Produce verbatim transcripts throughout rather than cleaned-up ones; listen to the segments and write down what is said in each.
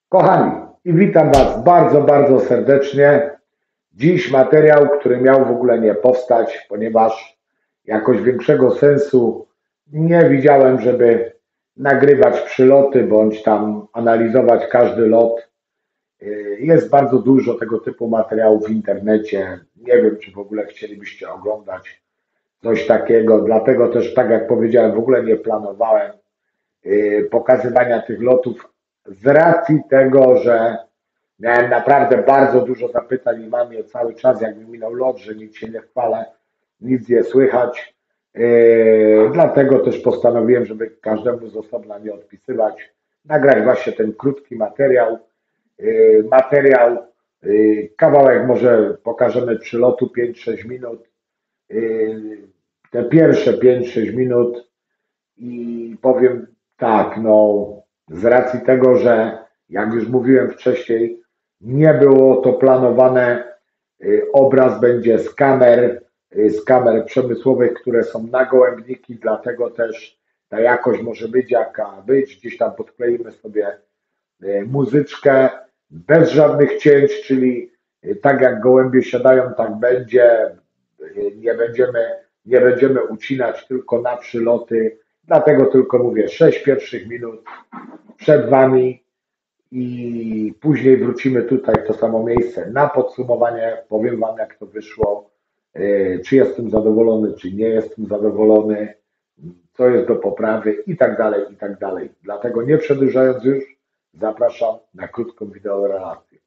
Kochani, i witam Was bardzo, bardzo serdecznie. Dziś materiał, który miał w ogóle nie powstać, ponieważ jakoś większego sensu nie widziałem, żeby nagrywać przyloty bądź tam analizować każdy lot. Jest bardzo dużo tego typu materiałów w internecie. Nie wiem, czy w ogóle chcielibyście oglądać coś takiego. Dlatego też, tak jak powiedziałem, w ogóle nie planowałem pokazywania tych lotów z racji tego, że miałem naprawdę bardzo dużo zapytań i mam je cały czas, jak mi minął lot, że nic się nie chwalę, nic nie słychać. Yy, dlatego też postanowiłem, żeby każdemu z osobna nie odpisywać, nagrać właśnie ten krótki materiał. Yy, materiał, yy, kawałek może pokażemy przylotu pięć sześć minut. Yy, te pierwsze pięć sześć minut i powiem tak, no z racji tego, że jak już mówiłem wcześniej, nie było to planowane, obraz będzie z kamer, z kamer przemysłowych, które są na gołębniki, dlatego też ta jakość może być jaka być, gdzieś tam podkleimy sobie muzyczkę bez żadnych cięć, czyli tak jak gołębie siadają, tak będzie, nie będziemy, nie będziemy ucinać tylko na przyloty, dlatego tylko mówię sześć pierwszych minut przed Wami i później wrócimy tutaj w to samo miejsce na podsumowanie, powiem Wam jak to wyszło, czy jestem zadowolony, czy nie jestem zadowolony, co jest do poprawy i tak dalej, i tak dalej. Dlatego nie przedłużając już, zapraszam na krótką wideorelację.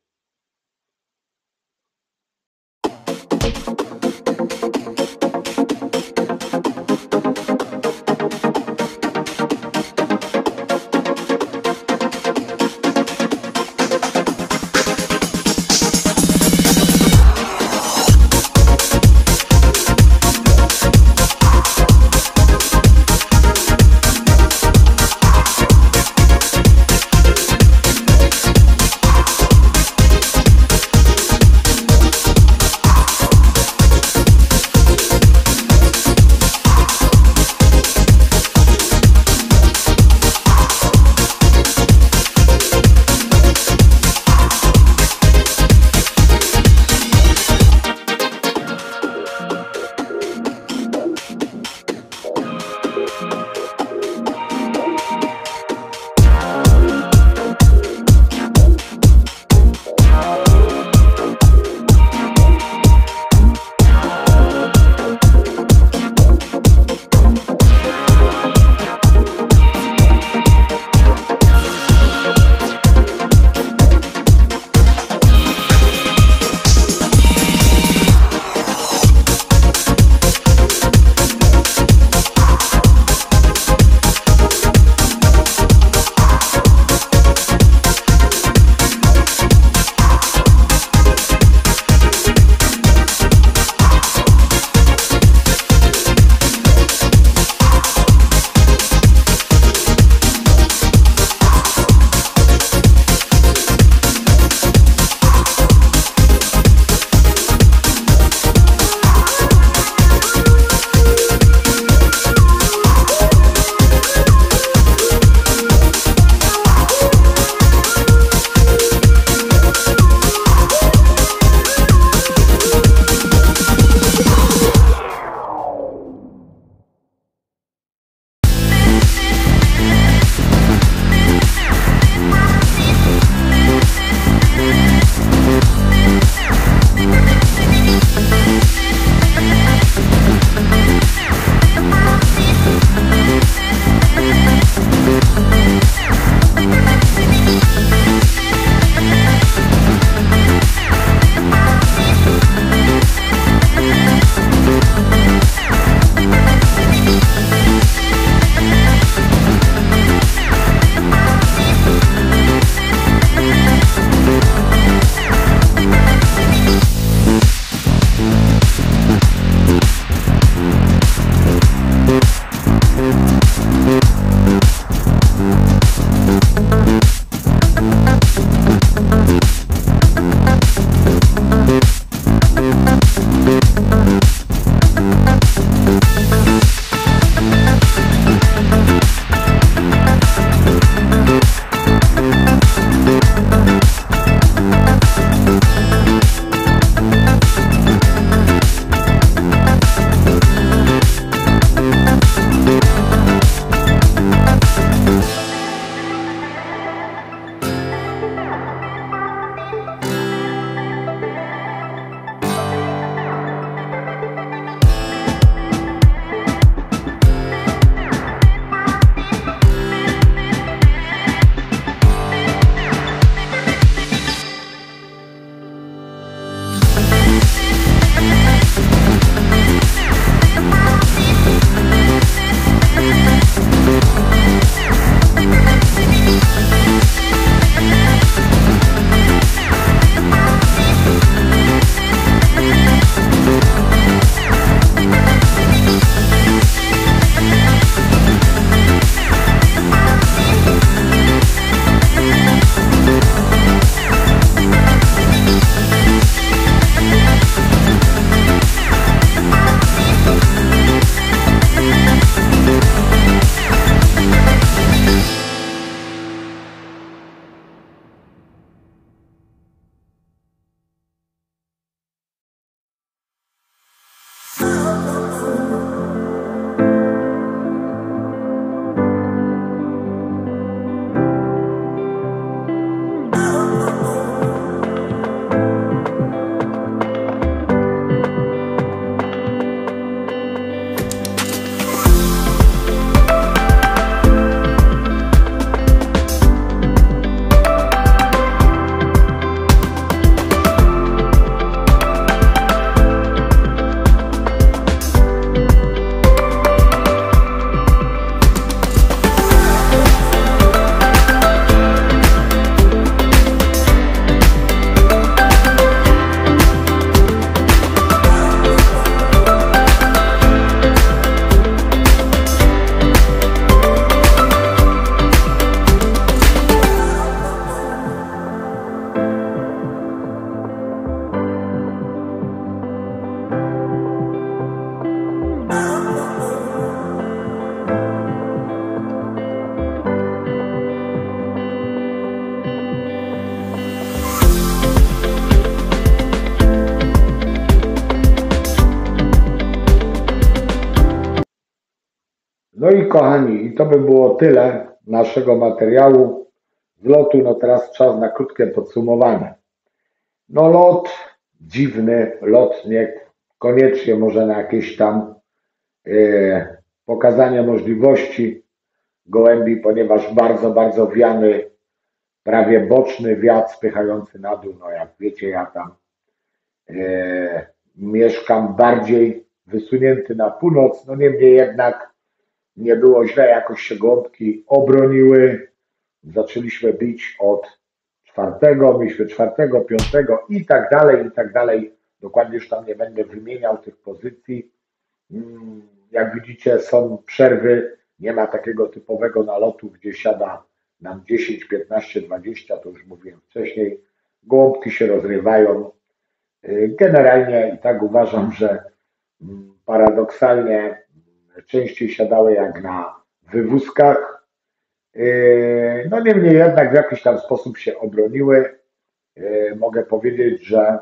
No i kochani, i to by było tyle naszego materiału z lotu. No teraz czas na krótkie podsumowanie. No lot dziwny, lot niekoniecznie może na jakieś tam e, pokazanie możliwości gołębi, ponieważ bardzo, bardzo wiany, prawie boczny wiatr spychający na dół. No jak wiecie, ja tam e, mieszkam bardziej wysunięty na północ, no niemniej jednak nie było źle, jakoś się gołąbki obroniły. Zaczęliśmy bić od czwartego, mieliśmy czwartego, piątego i tak dalej, i tak dalej. Dokładnie już tam nie będę wymieniał tych pozycji. Jak widzicie, są przerwy, nie ma takiego typowego nalotu, gdzie siada nam dziesięć, piętnaście, dwadzieścia, to już mówiłem wcześniej. Gołąbki się rozrywają. Generalnie i tak uważam, że paradoksalnie częściej siadały jak na wywózkach. No niemniej jednak w jakiś tam sposób się obroniły. Mogę powiedzieć, że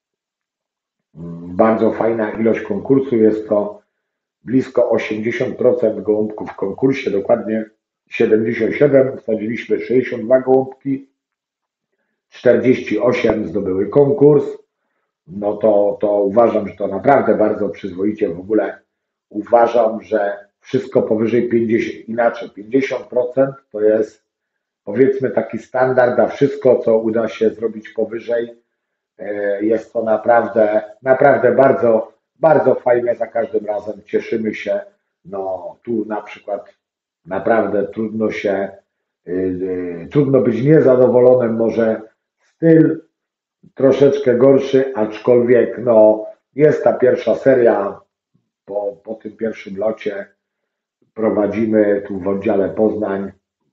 bardzo fajna ilość konkursu. Jest to blisko osiemdziesiąt procent gołąbków w konkursie, dokładnie siedemdziesiąt siedem. Wsadziliśmy sześćdziesiąt dwa gołąbki, czterdzieści osiem zdobyły konkurs. No to, to uważam, że to naprawdę bardzo przyzwoicie. W ogóle uważam, że wszystko powyżej pięćdziesiąt, inaczej pięćdziesiąt procent to jest powiedzmy taki standard, a wszystko co uda się zrobić powyżej jest to naprawdę, naprawdę bardzo, bardzo fajne. Za każdym razem cieszymy się. No tu na przykład naprawdę trudno się, yy, trudno być niezadowolonym. Może styl troszeczkę gorszy, aczkolwiek no jest ta pierwsza seria. Po, po tym pierwszym locie prowadzimy tu w oddziale Poznań.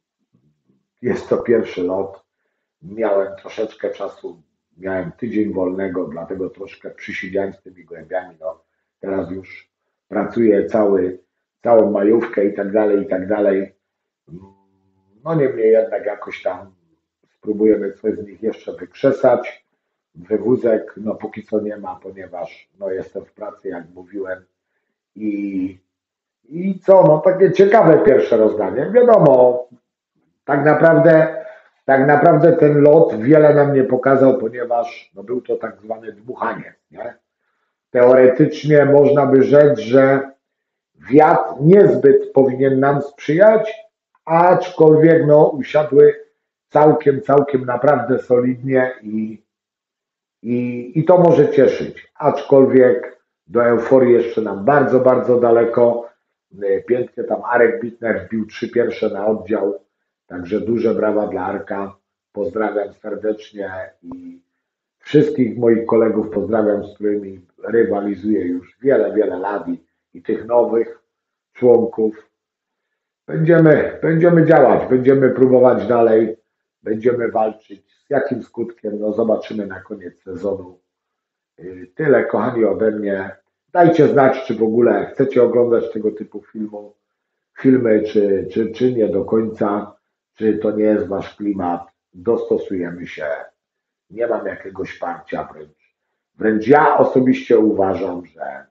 Jest to pierwszy lot. Miałem troszeczkę czasu, miałem tydzień wolnego, dlatego troszkę przysiedziałem z tymi gołębiami. No, teraz już pracuję cały, całą majówkę i tak dalej, i tak dalej. No niemniej jednak jakoś tam spróbujemy coś z nich jeszcze wykrzesać. Wywózek no póki co nie ma, ponieważ no jestem w pracy, jak mówiłem. I, i co, no takie ciekawe pierwsze rozdanie. Wiadomo, tak naprawdę, tak naprawdę ten lot wiele nam nie pokazał, ponieważ no był to tak zwane dmuchanie. Nie? Teoretycznie można by rzec, że wiatr niezbyt powinien nam sprzyjać, aczkolwiek no usiadły całkiem, całkiem naprawdę solidnie i, i, i to może cieszyć. Aczkolwiek do euforii jeszcze nam bardzo, bardzo daleko. Pięknie tam Arek Bitner wbił trzy pierwsze na oddział, także duże brawa dla Arka. Pozdrawiam serdecznie i wszystkich moich kolegów pozdrawiam, z którymi rywalizuję już wiele, wiele lat i, i tych nowych członków. Będziemy, będziemy działać, będziemy próbować dalej, będziemy walczyć. Z jakim skutkiem? No zobaczymy na koniec sezonu. Tyle, kochani, ode mnie. Dajcie znać, czy w ogóle chcecie oglądać tego typu filmu, filmy, czy, czy, czy nie do końca, czy to nie jest wasz klimat. Dostosujemy się. Nie mam jakiegoś parcia wręcz. Wręcz ja osobiście uważam, że,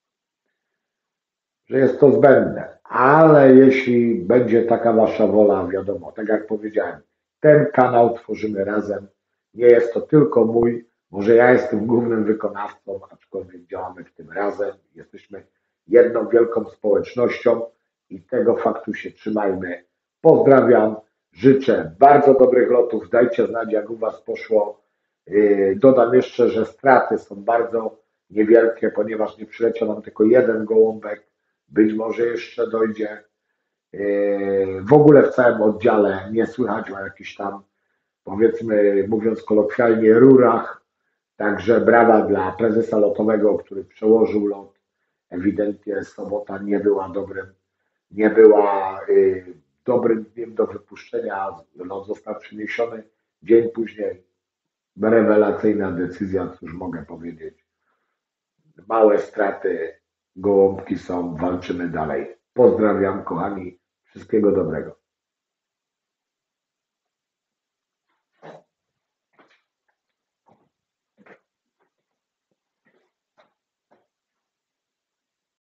że jest to zbędne. Ale jeśli będzie taka wasza wola, wiadomo, tak jak powiedziałem, ten kanał tworzymy razem. Nie jest to tylko mój. Może ja jestem głównym wykonawcą, aczkolwiek działamy w tym razem. Jesteśmy jedną wielką społecznością i tego faktu się trzymajmy. Pozdrawiam, życzę bardzo dobrych lotów. Dajcie znać, jak u was poszło. Dodam jeszcze, że straty są bardzo niewielkie, ponieważ nie przyleciał nam tylko jeden gołąbek. Być może jeszcze dojdzie. W ogóle w całym oddziale nie słychać o jakichś tam, powiedzmy, mówiąc kolokwialnie, rurach. Także brawa dla prezesa lotowego, który przełożył lot. Ewidentnie sobota nie była dobrym, nie była y, dobrym dniem do wypuszczenia. Lot został przeniesiony dzień później. Rewelacyjna decyzja, cóż mogę powiedzieć. Małe straty, gołąbki są, walczymy dalej. Pozdrawiam, kochani, wszystkiego dobrego.